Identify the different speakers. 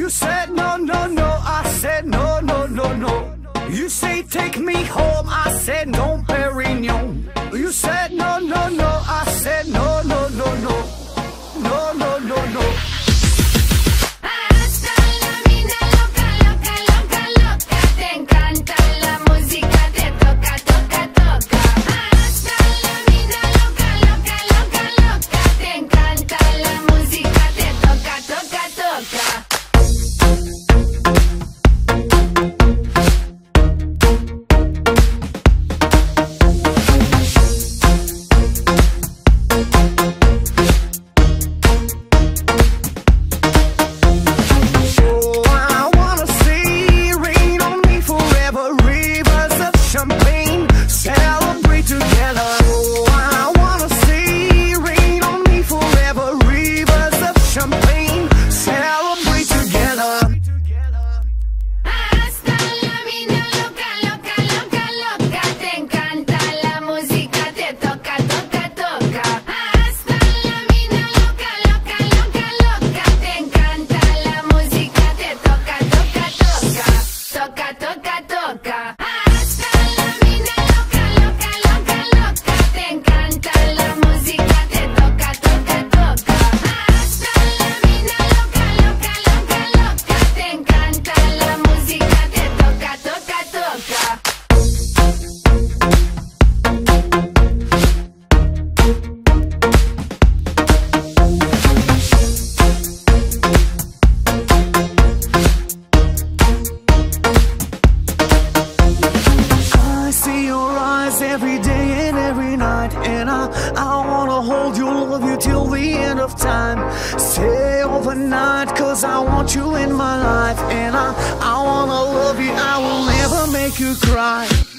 Speaker 1: said no, no, no, I said no, no, no, no. You say take me home, I said no, Perignon. You said no, no, no, I said no, no, no, no. No, no, no, no.
Speaker 2: Hasta la vida loca, loca, loca, loca. Te encanta la música, te toca, toca, toca. Hasta la vida loca, loca, loca, loca. Te encanta la música, te toca, toca, toca.
Speaker 1: Every day and every night, and I wanna hold you, love you till the end of time. Stay overnight, cause I want you in my life, and I wanna love you, I will never make you cry.